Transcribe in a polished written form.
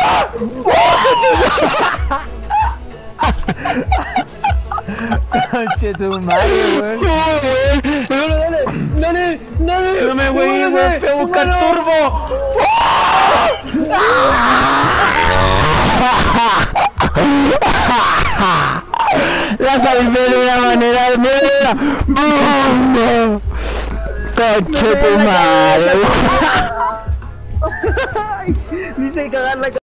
Conche tu madre, weón. Dale. No me voy, weón, fui a buscar turbo. La salvé de una manera de mierda. Conche tu madre. Dice cagar la